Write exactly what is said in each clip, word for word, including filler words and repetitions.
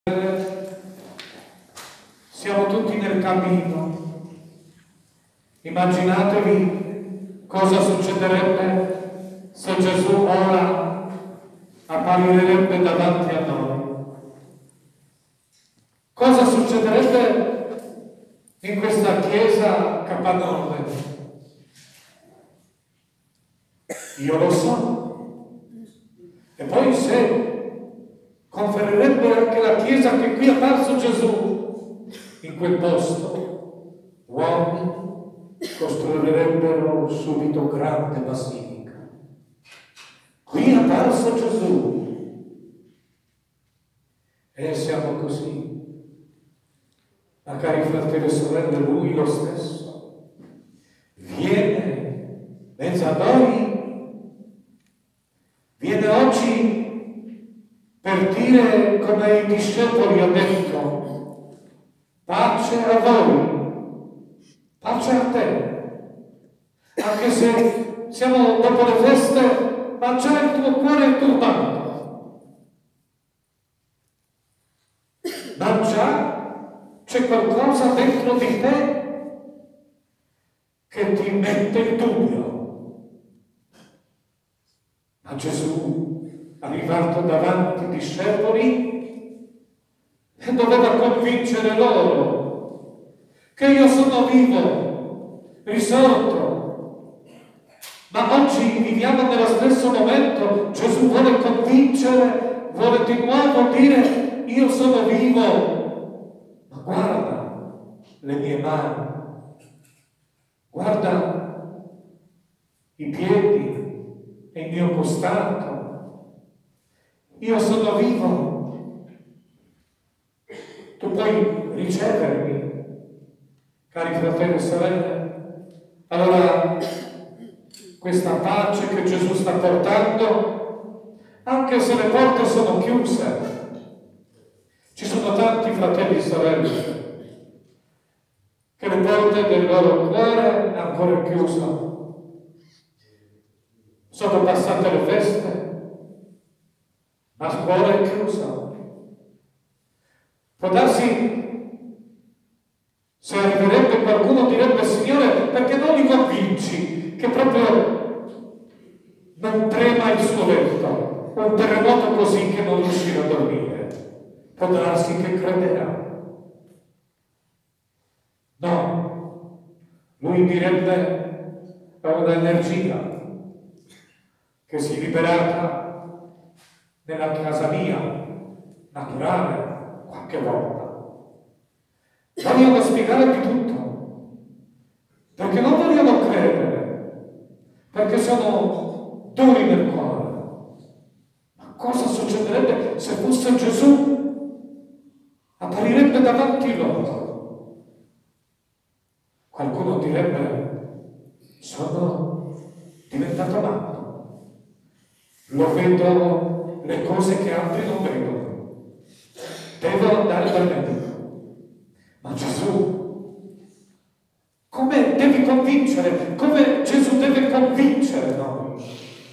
Siamo tutti nel cammino. Immaginatevi cosa succederebbe se Gesù ora apparirebbe davanti a noi. Cosa succederebbe in questa chiesa K nove? Io lo so. E poi se conferirebbe anche la chiesa che qui è apparso Gesù, in quel posto uomini costruirebbero subito grande basilica. Qui è apparso Gesù. E siamo così. Ma cari fratelli e sorelle, Lui lo stesso viene mezzo a noi, viene oggi per dire, come i discepoli ha detto: pace a voi, pace a te. Anche se siamo dopo le feste, ma già il tuo cuore è turbato. Ma già c'è qualcosa dentro di te che ti mette in dubbio. Ma Gesù, arrivato davanti ai discepoli, e doveva convincere loro che io sono vivo, risorto. Ma oggi viviamo nello stesso momento. Gesù vuole convincere, vuole di nuovo dire: io sono vivo, ma guarda le mie mani, guarda i piedi e il mio costato. Io sono vivo. Tu puoi ricevermi, cari fratelli e sorelle. Allora, questa pace che Gesù sta portando, anche se le porte sono chiuse, ci sono tanti fratelli e sorelle che le porte del loro cuore sono ancora chiuse. Sono passate le feste, la scuola è chiusa. Può darsi, se arriverebbe qualcuno direbbe: Signore, perché non li convinci che proprio non trema il suo letto, un terremoto così che non riuscirà a dormire? Può darsi che crederà. No, lui direbbe: è un'energia che si è liberata nella casa mia, naturale, qualche volta. Vogliono spiegare di tutto, perché non vogliono credere, perché sono duri nel cuore. Ma cosa succederebbe se fosse Gesù? Apparirebbe davanti loro. Qualcuno direbbe: sono diventato matto, lo vedo le cose che altri non vedono, devo andare dal medico. Ma Gesù, come devi convincere? Come Gesù deve convincere noi?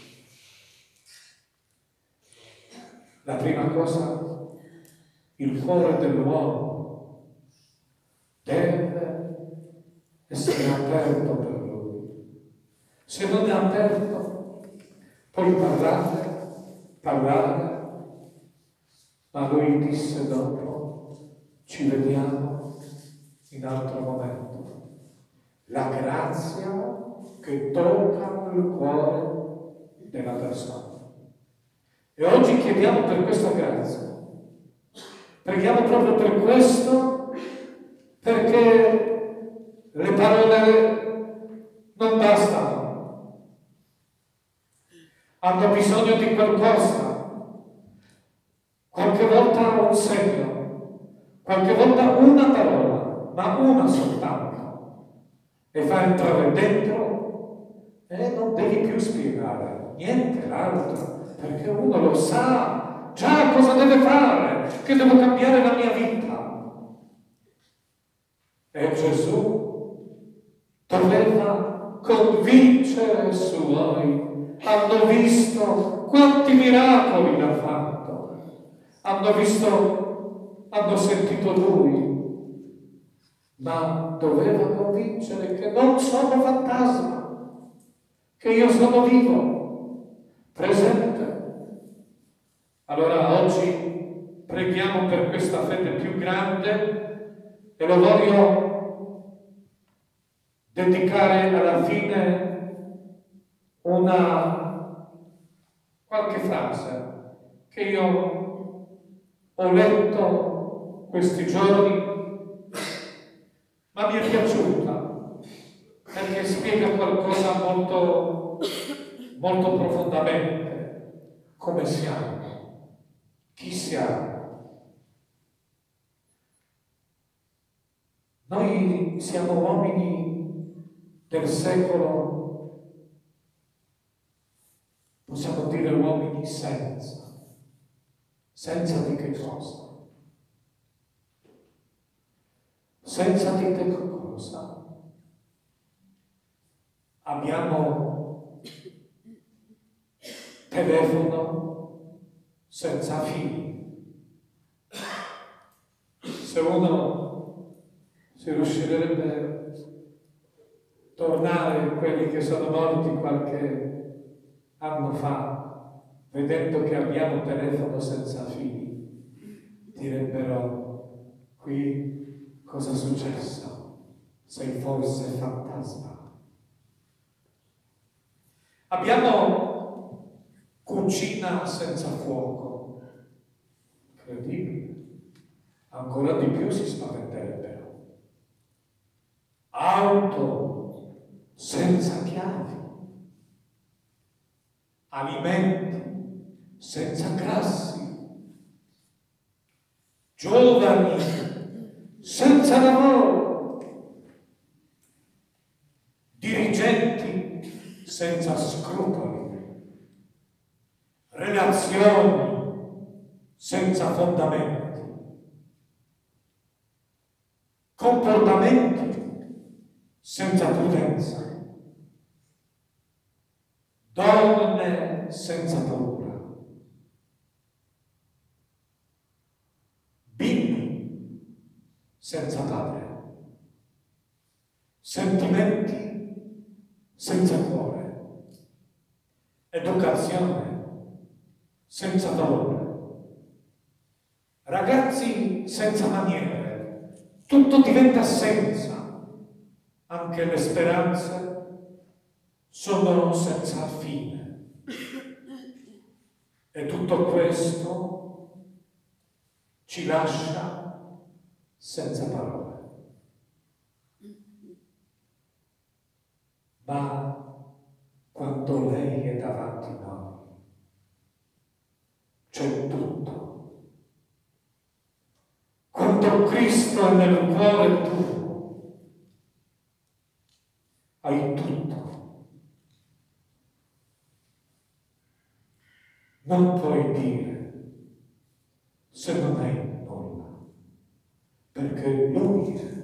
La prima cosa, il cuore dell'uomo deve essere aperto per Lui. Se non è aperto, puoi parlare, parlare, ma lui disse dopo: ci vediamo in altro momento. La grazia che tocca il cuore della persona. E oggi chiediamo per questa grazia. Preghiamo proprio per questo, perché le parole non bastano. Hanno bisogno di qualcosa, qualche volta un segno, qualche volta una parola, ma una soltanto, e fa entrare dentro e non devi più spiegare niente l'altro, perché uno lo sa già cosa deve fare, che devo cambiare la mia vita. E Gesù doveva convincere i suoi. Hanno visto quanti miracoli ha fatto, hanno visto hanno sentito lui, ma doveva convincere che non sono fantasma, che io sono vivo, presente. Allora oggi preghiamo per questa fede più grande e lo voglio dedicare alla fine una qualche frase che io ho letto questi giorni, ma mi è piaciuta perché spiega qualcosa molto, molto profondamente come siamo, chi siamo. Noi siamo uomini del secolo, possiamo dire uomini senza. Senza di che cosa? Senza di che cosa? Abbiamo telefono senza fili. Se uno si riuscirebbe a tornare quelli che sono morti qualche anno fa, vedendo che abbiamo telefono senza fili, direbbero: qui cosa è successo? Sei forse fantasma? Abbiamo cucina senza fuoco. Incredibile. Ancora di più si spaventerebbero. Auto senza chiavi. Alimenti senza grassi, giovani senza lavoro, dirigenti senza scrupoli, relazioni senza fondamenti, comportamenti senza prudenza, donne senza paura, senza padre, sentimenti senza cuore, educazione senza valore, ragazzi senza maniere, tutto diventa senza, anche le speranze sono senza fine. E tutto questo ci lascia senza parole. Ma quando lei è davanti a noi, c'è tutto. Quando Cristo è nel cuore tuo, hai tutto. Non puoi dire se non hai nulla, perché Lui